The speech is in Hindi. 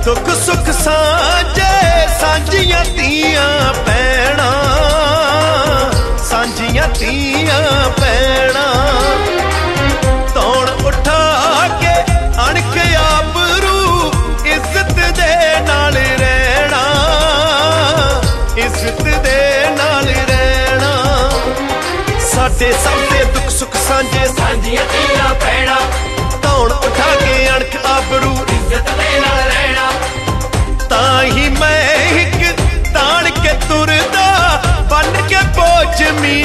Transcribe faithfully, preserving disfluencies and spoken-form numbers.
दुख सुख सांझे सांझियां धीआं भैणां, सांझियां धीआं भैणां। तौण उठा के अणख आबरू इज्जत दे नाल रहना, इज्जत दे नाल रहना। साडे सब दे दुख सुख सांझे सांझियां धीआं भैणां। तौण उठा के अणख आबरू इज्जत दे नाल रहना। ताही मैं एक ताण के तुरदा बन के बोझ मी